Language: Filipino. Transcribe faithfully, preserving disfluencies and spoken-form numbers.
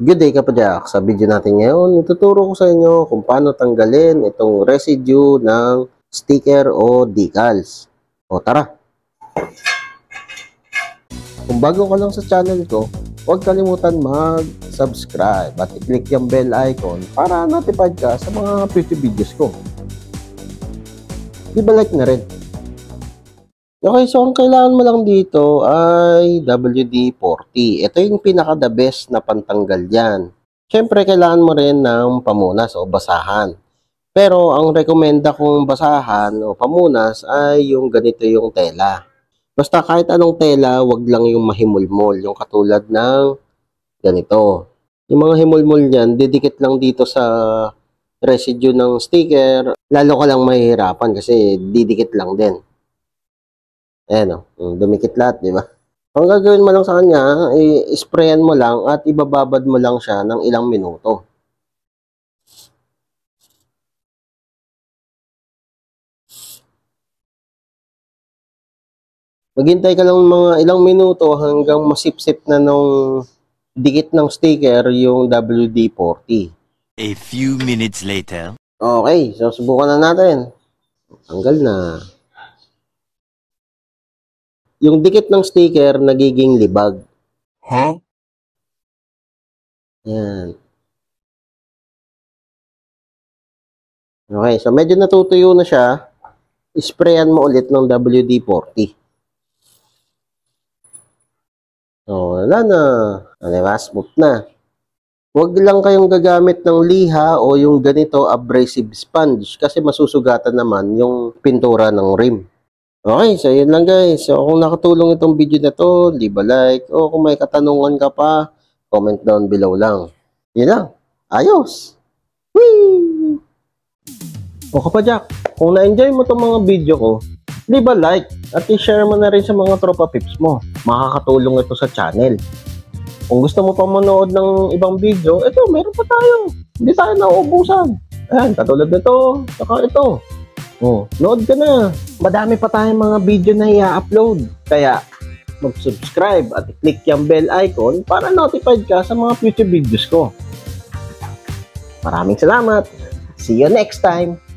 Good day kapadyak! Sa video natin ngayon, ituturo ko sa inyo kung paano tanggalin itong residue ng sticker o decals. O tara! Kung bago ka lang sa channel ko, huwag kalimutan mag-subscribe at i-click yung bell icon para notified ka sa mga future videos ko. Di ba like na rin? Okay, so ang kailangan mo lang dito ay W D forty. Ito yung pinaka-the best na pantanggal yan. Siyempre, kailangan mo rin ng pamunas o basahan. Pero ang rekomenda kong basahan o pamunas ay yung ganito yung tela. Basta kahit anong tela, wag lang yung mahimulmol. Yung katulad ng ganito. Yung mga himulmol yan, didikit lang dito sa residue ng sticker. Lalo ka lang mahihirapan kasi didikit lang din. Ayan o, dumikit lahat, di ba? Ang gagawin mo lang sa kanya, i-sprayan mo lang at ibababad mo lang siya ng ilang minuto. Maghintay ka lang mga ilang minuto hanggang masipsip na nung dikit ng sticker yung W D forty. A few minutes later. Okay, so subukan na natin. Tanggal na. Yung dikit ng sticker, nagiging libag. Huh? Yan. Okay, so medyo natutuyo na siya. Isprayan mo ulit ng W D forty. So, wala na. Diba? Smooth na. Huwag lang kayong gagamit ng liha o yung ganito abrasive sponge kasi masusugatan naman yung pintura ng rim. Okay, so yun lang guys. So kung nakatulong itong video na to, leave a like. O kung may katanungan ka pa, comment down below lang. Yun lang. Ayos! Whee! O kapadyak, kung na-enjoy mo itong mga video ko, leave a like at i-share mo na rin sa mga tropa pips mo. Makakatulong ito sa channel. Kung gusto mo pa manood ng ibang video, ito, meron pa tayo. Hindi tayo nauubusan. Ayan, katulad nito, saka ito. Oh, load ka na. Madami pa tayong mga video na i-upload. Kaya, mag-subscribe at i-click yung bell icon para notified ka sa mga future videos ko. Maraming salamat. See you next time.